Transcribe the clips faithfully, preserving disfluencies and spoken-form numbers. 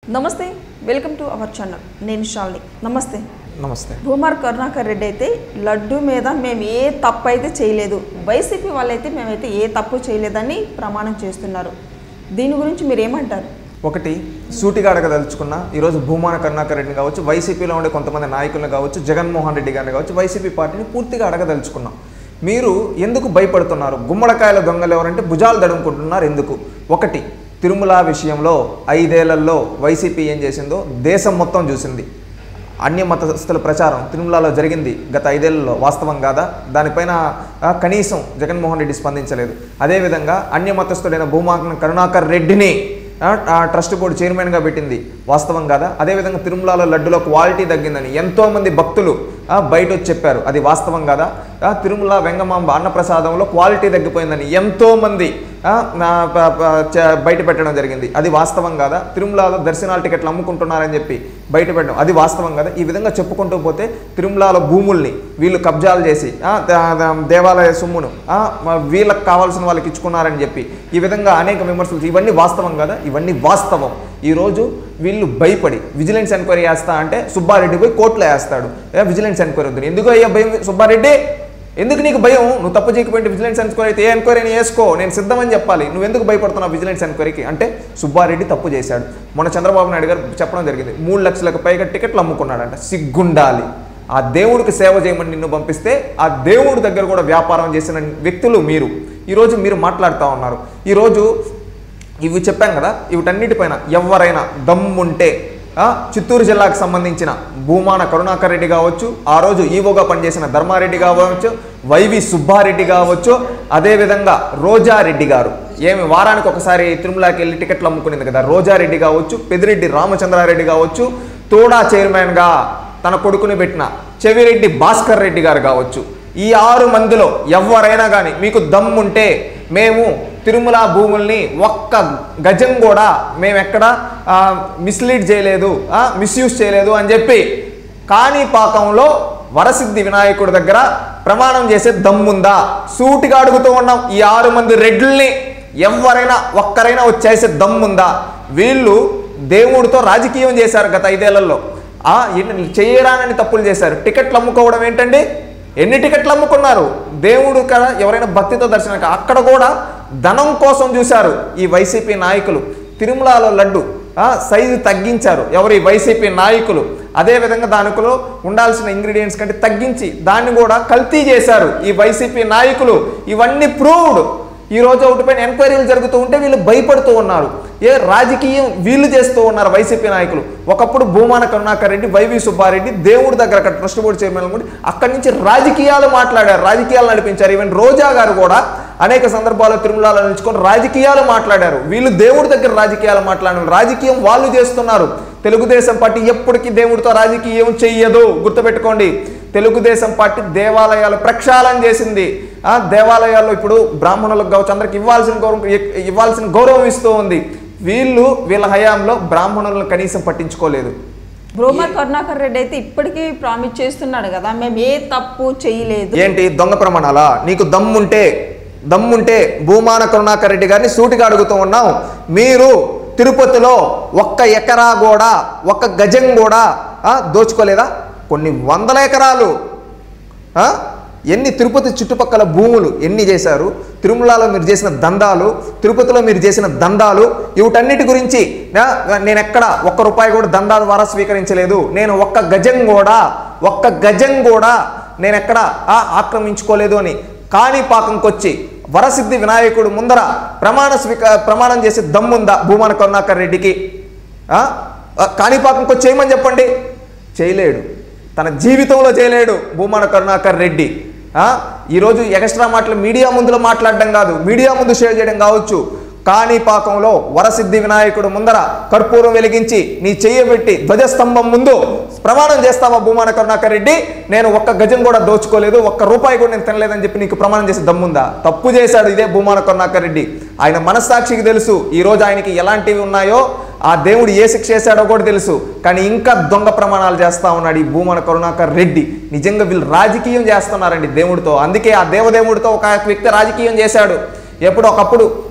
నమస్తే, welcome to our channel. నేను శ్రావణి. నమస్తే. నమస్తే. భూమార్ కరుణాకర్ రెడ్డి అయితే లడ్డు మీద మేము ఏ తప్పు అయితే చేయలేదు, వైసీపీ వాళ్ళైతే మేమైతే ఏ తప్పు చేయలేదని ప్రమాణం చేస్తున్నారు. దీని గురించి మీరు ఏమంటారు? ఒకటి సూటిగా అడగదలుచుకున్న ఈరోజు భూమాన కరుణాకర్ రెడ్డిని కావచ్చు, వైసీపీలో ఉండే కొంతమంది నాయకులను కావచ్చు, జగన్మోహన్ రెడ్డి గారిని కావచ్చు, వైసీపీ పార్టీని పూర్తిగా అడగదలుచుకున్నాం. మీరు ఎందుకు భయపడుతున్నారు? గుమ్మడికాయల దొంగలు ఎవరంటే భుజాలు దడుముకుంటున్నారు ఎందుకు? ఒకటి, తిరుమల విషయంలో ఐదేళ్లలో వైసీపీ ఏం చేసిందో దేశం మొత్తం చూసింది. అన్య మతస్థుల ప్రచారం తిరుమలలో జరిగింది గత ఐదేళ్లలో, వాస్తవం కాదా? దానిపైన కనీసం జగన్మోహన్ రెడ్డి స్పందించలేదు. అదేవిధంగా అన్య మతస్థుడైన భూమాన కరుణాకర్ రెడ్డిని ట్రస్ట్ బోర్డు చైర్మన్గా పెట్టింది, వాస్తవం కాదా? అదేవిధంగా తిరుమలలో లడ్డులో క్వాలిటీ తగ్గిందని ఎంతోమంది భక్తులు బయట వచ్చి చెప్పారు, అది వాస్తవం కాదా? తిరుమల వెంగమాంబ అన్నప్రసాదంలో క్వాలిటీ తగ్గిపోయిందని ఎంతోమంది బయట పెట్టడం జరిగింది, అది వాస్తవం కాదా? తిరుమలలో దర్శనాల టికెట్లు అమ్ముకుంటున్నారని చెప్పి బయట పెట్టడం, అది వాస్తవం కాదా? ఈ విధంగా చెప్పుకుంటూ పోతే తిరుమలలో భూముల్ని వీళ్ళు కబ్జాలు చేసి దేవాలయ సొమ్మును వీళ్ళకి కావాల్సిన వాళ్ళకి ఇచ్చుకున్నారని చెప్పి ఈ విధంగా అనేక విమర్శలు, ఇవన్నీ వాస్తవం కదా? ఇవన్నీ వాస్తవం. ఈరోజు వీళ్ళు భయపడి విజిలెన్స్ ఎంక్వైరీ వేస్తా అంటే సుబ్బారెడ్డి పోయి కోర్టులో వేస్తాడు. విజిలెన్స్ ఎంక్వైరీ వద్దు. ఎందుకు అయ్యా భయం సుబ్బారెడ్డి? ఎందుకు నీకు భయం? నువ్వు తప్పు చేయకపోతే విజిలెన్స్ ఎంక్వైరీ అయితే ఏ ఎంక్వైరీని వేసుకో, నేను సిద్ధమని చెప్పాలి. నువ్వు ఎందుకు భయపడుతున్నావు విజిలెన్స్ ఎంక్వైరీకి? అంటే సుబ్బారెడ్డి తప్పు చేశాడు. మొన్న చంద్రబాబు నాయుడు గారు చెప్పడం జరిగింది, మూడు లక్షలకు పైగా టికెట్లు అమ్ముకున్నాడంట. సిగ్గుండాలి. ఆ దేవుడికి సేవ చేయమని నిన్ను పంపిస్తే ఆ దేవుడి దగ్గర కూడా వ్యాపారం చేసిన వ్యక్తులు మీరు. ఈరోజు మీరు మాట్లాడుతూ ఉన్నారు. ఈరోజు ఇవి చెప్పాం కదా, వీటన్నిటిపైన ఎవరైనా దమ్ముంటే చిత్తూరు జిల్లాకు సంబంధించిన భూమాన కరుణాకర్ రెడ్డి కావచ్చు, ఆ రోజు ఈవోగా పనిచేసిన ధర్మారెడ్డి కావచ్చు, వైవి సుబ్బారెడ్డి కావచ్చు, అదేవిధంగా రోజారెడ్డి గారు, ఏమి వారానికి ఒకసారి తిరుమలకి వెళ్ళి టికెట్లు అమ్ముకునేది కదా, రోజారెడ్డి కావచ్చు, పెదిరెడ్డి రామచంద్రారెడ్డి కావచ్చు, తోడా చైర్మన్గా తన కొడుకుని పెట్టిన చెవిరెడ్డి భాస్కర్ రెడ్డి గారు కావచ్చు, ఈ ఆరు మందిలో ఎవరైనా కానీ మీకు దమ్ముంటే మేము తిరుమల భూముల్ని ఒక్క గజం కూడా మేము ఎక్కడ మిస్లీడ్ చేయలేదు, మిస్యూజ్ చేయలేదు అని చెప్పి కాణిపాకంలో వరసిద్ధి వినాయకుడి దగ్గర ప్రమాణం చేసే దమ్ముందా? సూటిగా అడుగుతూ ఉన్నాం. ఈ ఆరు మంది రెడ్లని ఎవరైనా ఒక్కరైనా వచ్చేసే దమ్ముందా? వీళ్ళు దేవుడితో రాజకీయం చేశారు గత ఐదేళ్లలో. చేయడానని తప్పులు చేశారు. టికెట్లు అమ్ముకోవడం ఏంటండి? ఎన్ని టికెట్లు అమ్ముకున్నారు? దేవుడు కదా ఎవరైనా భక్తితో దర్శనం, అక్కడ కూడా ధనం కోసం చూశారు ఈ వైసీపీ నాయకులు. తిరుమలలో లడ్డు సైజు తగ్గించారు ఎవరు? ఈ వైసీపీ నాయకులు. అదేవిధంగా దానిలో ఉండాల్సిన ఇంగ్రీడియంట్స్ కంటే తగ్గించి దాన్ని కూడా కల్తీ చేశారు ఈ వైసీపీ నాయకులు. ఇవన్నీ ప్రూవ్డ్. ఈ రోజు ఒకటిపైన ఎంక్వైరీలు జరుగుతూ ఉంటే వీళ్ళు భయపడుతూ ఉన్నారు. ఏ రాజకీయం వీళ్ళు చేస్తూ ఉన్నారు వైసీపీ నాయకులు. ఒకప్పుడు భూమాన కరుణాకర్ రెడ్డి, వైవి సుబ్బారెడ్డి దేవుడి దగ్గర అక్కడ ట్రస్ట్ బోర్డు చైర్మన్ కూడా అక్కడి నుంచి రాజకీయాలు మాట్లాడారు, రాజకీయాలు నడిపించారు. ఈవెన్ రోజా గారు కూడా అనేక సందర్భాల్లో తిరుమలలో నిలుచుకొని రాజకీయాలు మాట్లాడారు. వీళ్ళు దేవుడి దగ్గర రాజకీయాలు మాట్లాడారు. రాజకీయం వాళ్ళు చేస్తున్నారు. తెలుగుదేశం పార్టీ ఎప్పటికీ దేవుడితో రాజకీయం చెయ్యదు, గుర్తుపెట్టుకోండి. తెలుగుదేశం పార్టీ దేవాలయాలు ప్రక్షాళన చేసింది. ఆ దేవాలయాల్లో ఇప్పుడు బ్రాహ్మణులకు కావచ్చు అందరికి ఇవ్వాల్సిన గౌరవం ఇవ్వాల్సిన గౌరవం ఇస్తూ ఉంది. వీళ్ళు వీళ్ళ హయాంలో బ్రాహ్మణులను కనీసం పట్టించుకోలేదు. భూమాన కరుణాకర్ రెడ్డి అయితే ఇప్పటికీ ప్రామిస్ చేస్తున్నాడు కదా, మేము ఏ తప్పు చేయలేదు. ఏంటి దొంగ ప్రమాణాలా? నీకు దమ్ముంటే దమ్ముంటే భూమాన కరుణాకర్ రెడ్డి గారిని సూటిగా అడుగుతూ ఉన్నాం. మీరు తిరుపతిలో ఒక్క ఎకరా కూడా ఒక్క గజం కూడా దోచుకోలేదా? కొన్ని వందల ఎకరాలు, ఎన్ని తిరుపతి చుట్టుపక్కల భూములు ఎన్ని చేశారు? తిరుమలలో మీరు చేసిన దందాలు, తిరుపతిలో మీరు చేసిన దందాలు, వీటన్నిటి గురించి నేను ఎక్కడ ఒక్క రూపాయి కూడా దందా ద్వారా స్వీకరించలేదు. నేను ఒక్క గజం కూడా ఒక్క గజం కూడా నేను ఎక్కడ ఆక్రమించుకోలేదు అని కాణిపాకంకి వచ్చి వరసిద్ధి వినాయకుడు ముందర ప్రమాణ స్వీక ప్రమాణం చేసే దమ్ముందా భూమాన కరుణాకర్ రెడ్డికి? కాణిపాకంకి వచ్చి చేయమని చెప్పండి. చేయలేడు, తన జీవితంలో చేయలేడు భూమాన కరుణాకర్ రెడ్డి. ఈరోజు ఎక్స్ట్రా మాటలు మీడియా ముందులో మాట్లాడడం కాదు, మీడియా ముందు షేర్ చేయడం కావచ్చు. కాణిపాకంలో వరసిద్ధి వినాయకుడు ముందర కర్పూరం వెలిగించి నీ చెయ్యబెట్టి ధ్వజస్తంభం ముందు ప్రమాణం చేస్తావా భూమాన కరుణాకర్ రెడ్డి? నేను ఒక్క గజం కూడా దోచుకోలేదు, ఒక్క రూపాయి కూడా నేను తినలేదని చెప్పి నీకు ప్రమాణం చేసి దమ్ముందా? తప్పు చేశాడు ఇదే భూమాన కరుణాకర్ రెడ్డి. ఆయన మనస్సాక్షికి తెలుసు ఈరోజు ఆయనకి ఎలాంటివి ఉన్నాయో, ఆ దేవుడు ఏ శిక్ష చేశాడో కూడా తెలుసు. కానీ ఇంకా దొంగ ప్రమాణాలు చేస్తూ ఉన్నాడు ఈ భూమాన కరుణాకర్ రెడ్డి. నిజంగా వీళ్ళు రాజకీయం చేస్తున్నారండి దేవుడితో. అందుకే ఆ దేవదేవుడితో ఒక వ్యక్తి రాజకీయం చేశాడు. ఎప్పుడు ఒకప్పుడు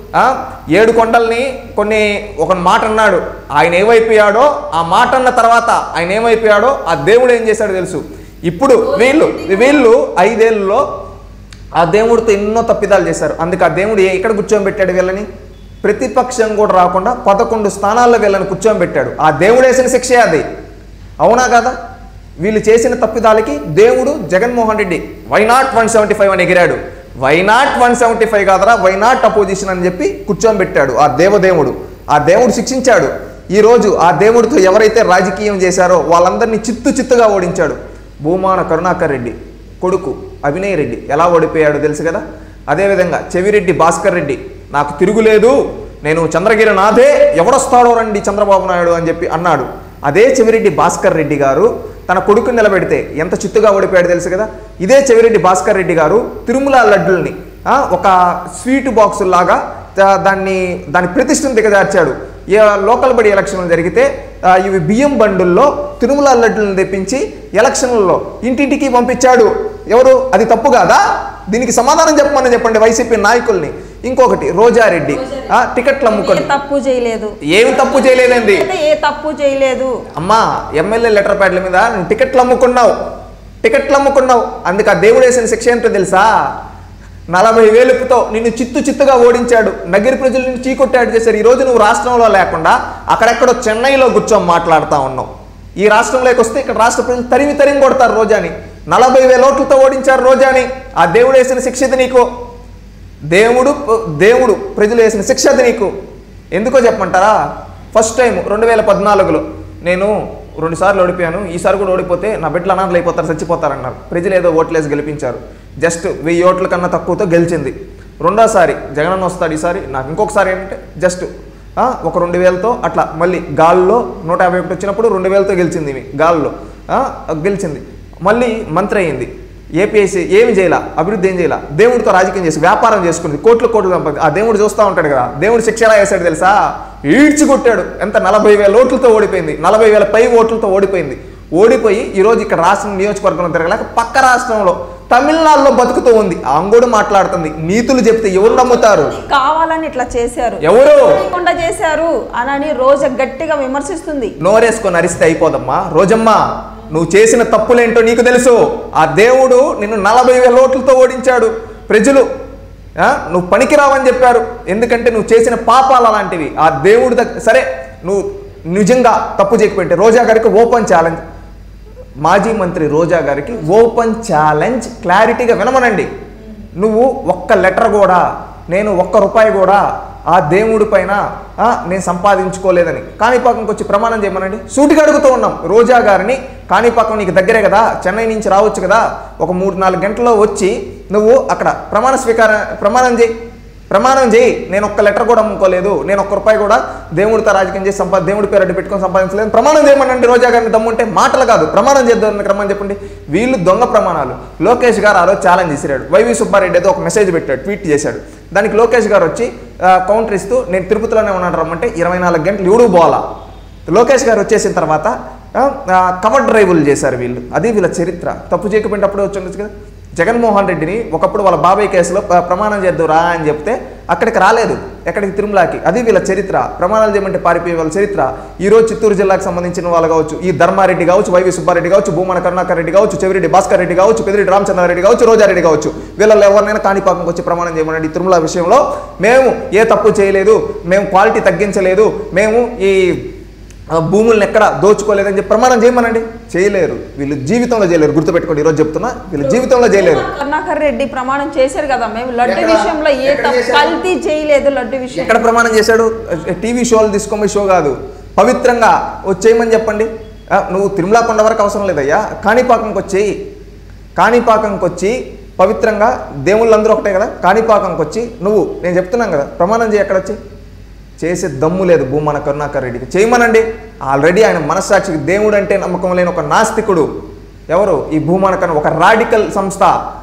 ఏడు కొండల్ని కొన్ని ఒక మాట అన్నాడు, ఆయన ఏమైపోయాడో ఆ మాట అన్న తర్వాత ఆయన ఏమైపోయాడో ఆ దేవుడు ఏం చేశాడో తెలుసు. ఇప్పుడు వీళ్ళు వీళ్ళు ఐదేళ్ళలో ఆ దేవుడితో ఎన్నో తప్పిదాలు చేశారు. అందుకే ఆ దేవుడు ఎక్కడ కూర్చోబెట్టాడు వీళ్ళని? ప్రతిపక్షం కూడా రాకుండా పదకొండు స్థానాల్లో వీళ్ళని కూర్చోబెట్టాడు. ఆ దేవుడు వేసిన శిక్షే అది, అవునా కదా? వీళ్ళు చేసిన తప్పిదాలకి దేవుడు Jaganmohan Reddy why not one seventy five అని ఎగిరాడు. Why not one seventy five కాదరా, వై నాట్ అపోజిషన్ అని చెప్పి కూర్చోబెట్టాడు ఆ దేవదేవుడు. ఆ దేవుడు శిక్షించాడు. ఈరోజు ఆ దేవుడితో ఎవరైతే రాజకీయం చేశారో వాళ్ళందరినీ చిత్తు చిత్తుగా ఓడించాడు. భూమాన కరుణాకర్ రెడ్డి కొడుకు అభినయ్ రెడ్డి ఎలా ఓడిపోయాడో తెలుసు కదా. అదేవిధంగా చెవిరెడ్డి భాస్కర్ రెడ్డి, నాకు తిరుగులేదు, నేను చంద్రగిరి నాదే, ఎవడొస్తాడో రండి చంద్రబాబు నాయుడు అని చెప్పి అన్నాడు. అదే చెవిరెడ్డి భాస్కర్ రెడ్డి గారు తన కొడుకుని నిలబెడితే ఎంత చిత్తుగా ఓడిపోయాడు తెలుసు కదా. ఇదే చెవిరెడ్డి భాస్కర్ రెడ్డి గారు తిరుమల లడ్డుల్ని ఒక స్వీట్ బాక్సులాగా దాన్ని దాని ప్రతిష్టను దిగజార్చాడు. లోకల్ బడి ఎలక్షన్లు జరిగితే ఇవి బియ్యం బండుల్లో తిరుమల లడ్డులను తెప్పించి ఎలక్షన్లలో ఇంటింటికి పంపించాడు. ఎవరు? అది తప్పు కాదా? దీనికి సమాధానం చెప్పమని చెప్పండి వైసీపీ నాయకుల్ని. ఇంకొకటి రోజారెడ్డి టికెట్లు అమ్ముకోండి, తప్పు చేయలేదు. ఏమి తప్పు చేయలేదండి, ఏ తప్పు చేయలేదు అమ్మా. ఎమ్మెల్యే లెటర్ ప్యాడ్ల మీద నువ్వు టికెట్లు అమ్ముకున్నావు, టికెట్లు అమ్ముకున్నావు. అందుకు ఆ దేవుడు వేసిన శిక్ష ఏంటో తెలుసా? నలభై వేలుపుతో నిన్ను చిత్తు చిత్తుగా ఓడించాడు. నగిరి ప్రజలు నిన్ను చీకొట్టాడు చేశారు. ఈరోజు నువ్వు రాష్ట్రంలో లేకుండా అక్కడెక్కడో చెన్నైలో కూర్చొని మాట్లాడుతూ ఉన్నావు. ఈ రాష్ట్రంలోకి వస్తే ఇక్కడ రాష్ట్ర ప్రజలు తరిమి తరిమి కొడతారు రోజాని. నలభై వేల ఓట్లతో ఓడించారు రోజాని. ఆ దేవుడు వేసిన శిక్ష ఇది నీకు. దేవుడు దేవుడు ప్రజలు వేసిన శిక్ష అది నీకు. ఎందుకో చెప్పమంటారా? ఫస్ట్ టైం రెండు వేల పద్నాలుగులో నేను రెండు సార్లు ఓడిపోయాను, ఈసారి కూడా ఓడిపోతే నా బిడ్డలు అనాథలు అయిపోతారు, చచ్చిపోతారన్నారు. ప్రజలు ఏదో ఓట్లేసి గెలిపించారు. జస్ట్ వెయ్యి ఓట్ల కన్నా తక్కువతో గెలిచింది. రెండోసారి జగనన్న వస్తాడు, ఈసారి నాకు ఇంకొకసారి ఏంటంటే జస్ట్ ఒక రెండు వేలతో అట్లా మళ్ళీ గాల్లో నూట యాభై ఒకటి వచ్చినప్పుడు రెండు వేలతో గెలిచింది. ఇవి గాల్లో గెలిచింది. మళ్ళీ మంత్రి అయింది. ఏపీఎస్సీ ఏమి చేయాల, అభివృద్ధి ఏం చేయాల, దేవుడితో రాజకీయం చేసి వ్యాపారం చేసుకుంది, కోట్లు కోట్లు సంపాది. ఆ దేవుడు చూస్తూ ఉంటాడు కదా. దేవుడు శిక్ష ఎలా వేశాడు తెలుసా? ఈడ్చి కొట్టాడు. ఎంత నలభై వేల ఓట్లతో ఓడిపోయింది, నలభై వేల పై ఓట్లతో ఓడిపోయింది. ఓడిపోయి ఈరోజు ఇక్కడ రాష్ట్రం నియోజకవర్గంలో తిరగలేక పక్క రాష్ట్రంలో తమిళనాడులో బతుకుతూ ఉంది. అంగోడు మాట్లాడుతుంది. నీతులు చెప్తే ఎవరు నమ్ముతారు? కావాలని ఇట్లా చేశారు, ఎవరు చేశారు అని రోజా గట్టిగా విమర్శిస్తుంది. నోరేసుకొని అరిస్తే అయిపోదమ్మా. రోజమ్మ, నువ్వు చేసిన తప్పులేంటో నీకు తెలుసు. ఆ దేవుడు నిన్ను నలభై వేల ఓట్లతో ఓడించాడు. ప్రజలు నువ్వు పనికిరావని చెప్పారు. ఎందుకంటే నువ్వు చేసిన పాపాలు అలాంటివి. ఆ దేవుడు దగ్గర సరే, నువ్వు నిజంగా తప్పు చేయకపోతే రోజా గారికి ఓపెన్ ఛాలెంజ్, మాజీ మంత్రి రోజా గారికి ఓపెన్ ఛాలెంజ్, క్లారిటీగా వినమనండి. నువ్వు ఒక్క లెటర్ కూడా, నేను ఒక్క రూపాయి కూడా ఆ దేవుడి పైన నేను సంపాదించుకోలేదని కాణిపాకంకి వచ్చి ప్రమాణం చేయమనండి. సూటిగా అడుగుతూ ఉన్నాం రోజా గారిని. కాణిపాకం నీకు దగ్గరే కదా, చెన్నై నుంచి రావచ్చు కదా, ఒక మూడు నాలుగు గంటల్లో వచ్చి నువ్వు అక్కడ ప్రమాణ స్వీకారం ప్రమాణం చేయి ప్రమాణం చేయి నేను ఒక్క లెటర్ కూడా అమ్ముకోలేదు, నేను ఒక్క రూపాయి కూడా దేవుడితో రాజకీయం చేసి సంపా దేవుడి పేరు అడ్డు పెట్టుకొని సంపాదించలేదు, ప్రమాణం చేయమనండి. రోజా గారిని దమ్ముంటే మాటలు కాదు, ప్రమాణం చేద్దామని క్రమం చెప్పండి. వీళ్ళు దొంగ ప్రమాణాలు. లోకేష్ గారు ఆ రోజు ఛాలెంజ్ చేశాడు. వైవి సుబ్బారెడ్డి ఏదో ఒక మెసేజ్ పెట్టాడు, ట్వీట్ చేశాడు. దానికి లోకేష్ గారు వచ్చి కౌంటర్ ఇస్తూ నేను తిరుపతిలోనే ఉన్నాను రమ్మంటే ఇరవై నాలుగు గంటలు ఎవడు పోవాలా. లోకేష్ గారు వచ్చేసిన తర్వాత కవర్ డ్రైవులు చేశారు వీళ్ళు. అది వీళ్ళ చరిత్ర. తప్పు చేయకపోయినప్పుడు అప్పుడే వచ్చి కదా. జగన్మోహన్ రెడ్డిని ఒకప్పుడు వాళ్ళ బాబాయ్ కేసులో ప్రమాణం చేద్దురా అని చెప్తే అక్కడికి రాలేదు, ఎక్కడికి తిరుమలకి. అది వీళ్ళ చరిత్ర. ప్రమాణాలు చేయమంటే పారిపోయే వాళ్ళ చరిత్ర. ఈరోజు చిత్తూరు జిల్లాకు సంబంధించిన వాళ్ళు కావచ్చు, ఈ ధర్మారెడ్డి కావచ్చు, వైవి సుబ్బారెడ్డి కావచ్చు, భూమన కరుణాకర్ రెడ్డి కావచ్చు, చెవిరెడ్డి భాస్కర్ రెడ్డి కావచ్చు, పెదిరెడ్డి రామచంద్రారెడ్డి కావచ్చు, రోజారెడ్డి కావచ్చు, వీళ్ళలో ఎవరినైనా కాణిపాకంకి వచ్చి ప్రమాణం చేయమనండి. తిరుమల విషయంలో మేము ఏ తప్పు చేయలేదు, మేము క్వాలిటీ తగ్గించలేదు, మేము ఈ భూములను ఎక్కడ దోచుకోలేదని చెప్పి ప్రమాణం చేయమనండి. చేయలేరు, వీళ్ళు జీవితంలో చేయలేరు. గుర్తుపెట్టుకోండి, ఈరోజు చెప్తున్నా, వీళ్ళు జీవితంలో చేయలేరు. కరుణాకర్ రెడ్డి ప్రమాణం చేశారు కదా, మేము లడ్డు విషయంలో ఏ కల్తీ చేయలేదు. లడ్డు విషయం ఎక్కడ ప్రమాణం చేశాడు? టీవీ షోలు తీసుకోమని షో కాదు, పవిత్రంగా వచ్చేయమని చెప్పండి. నువ్వు తిరుమల కొండ వరకు అవసరం లేదయ్యా, కాణిపాకంకి వచ్చేయి. కాణిపాకంకి వచ్చి పవిత్రంగా, దేవుళ్ళందరూ ఒకటే కదా, కాణిపాకంకి వచ్చి నువ్వు నేను చెప్తున్నాను కదా ప్రమాణం చేయి. ఎక్కడ వచ్చి చేసే దమ్ము లేదు భూమన కరుణాకర్ రెడ్డికి. చేయమనండి. ఆల్రెడీ ఆయన మనస్సాక్షికి దేవుడు అంటే నమ్మకం లేని ఒక నాస్తికుడు. ఎవరు? ఈ భూమన కరుణ, ఒక రాడికల్ సంస్థ,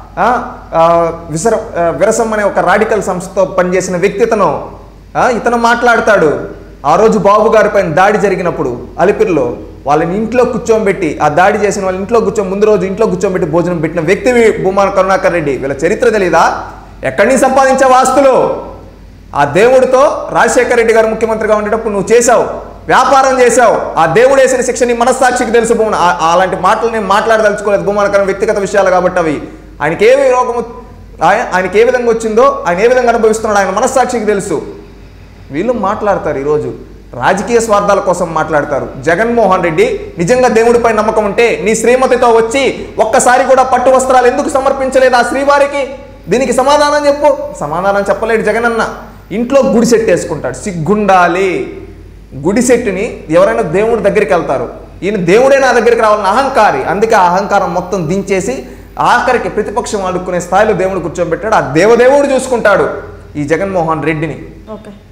విసర విరసం అనే ఒక రాడికల్ సంస్థతో పనిచేసిన వ్యక్తి ఇతను. ఇతను మాట్లాడతాడు. ఆ రోజు బాబు గారి పైన దాడి జరిగినప్పుడు అలిపిరిలో వాళ్ళని ఇంట్లో కూర్చోబెట్టి, ఆ దాడి చేసిన వాళ్ళ ఇంట్లో కూర్చో ముందు రోజు ఇంట్లో కూర్చోబెట్టి భోజనం పెట్టిన వ్యక్తి భూమన కరుణాకర్ రెడ్డి. వీళ్ళ చరిత్ర తెలీదా? ఎక్కడి నుంచి సంపాదించే ఆస్తులు? ఆ దేవుడితో రాజశేఖర రెడ్డి గారు ముఖ్యమంత్రిగా ఉండేటప్పుడు నువ్వు చేశావు, వ్యాపారం చేశావు. ఆ దేవుడు వేసిన శిక్ష నీ మనస్సాక్షికి తెలుసు భూమన. అలాంటి మాటలు నేను మాట్లాడదలుచుకోలేదు భూమనకరం, వ్యక్తిగత విషయాలు కాబట్టి అవి. ఆయనకి ఏ రోగము ఆయనకి ఏ విధంగా వచ్చిందో, ఆయన ఏ విధంగా అనుభవిస్తున్నాడు ఆయన మనస్సాక్షికి తెలుసు. వీళ్ళు మాట్లాడతారు ఈరోజు రాజకీయ స్వార్థాల కోసం మాట్లాడతారు. జగన్మోహన్ రెడ్డి నిజంగా దేవుడిపై నమ్మకం ఉంటే నీ శ్రీమతితో వచ్చి ఒక్కసారి కూడా పట్టు వస్త్రాలు ఎందుకు సమర్పించలేదు ఆ శ్రీవారికి? దీనికి సమాధానం చెప్పు. సమాధానం చెప్పలేడు జగనన్న. ఇంట్లో గుడి సెట్ వేసుకుంటాడు. సిగ్గుండాలి. గుడి సెట్టుని ఎవరైనా దేవుడి దగ్గరికి వెళ్తారు, ఈయన దేవుడే నా దగ్గరికి రావాలని అహంకారి. అందుకే ఆ అహంకారం మొత్తం దించేసి ఆఖరికి ప్రతిపక్షం అడుక్కునే స్థాయిలో దేవుడు కూర్చోబెట్టాడు. ఆ దేవదేవుడు చూసుకుంటాడు ఈ జగన్మోహన్ రెడ్డిని. ఓకే.